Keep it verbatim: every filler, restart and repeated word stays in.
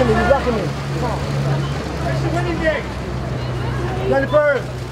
rocking me, you're rocking me. Come on. It's the winning game. ninety-first.